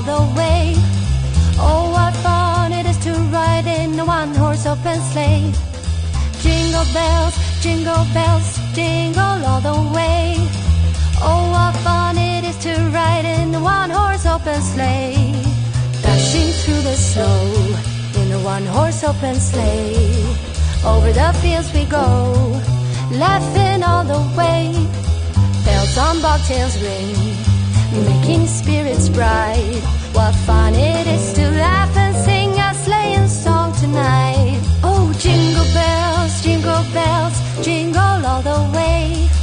all the way. Oh, what fun it is to ride in a one-horse open sleigh. Jingle bells, jingle bells, jingle all the way. Oh, what fun it is to ride in a one-horse open sleigh. Dashing through the snow in a one-horse open sleigh. Over the fields we go, laughing all the way. Bells on bobtails ring, making spirits bright. What fun it is to laugh and sing a sleighing song tonight. Oh, jingle bells, jingle all the way.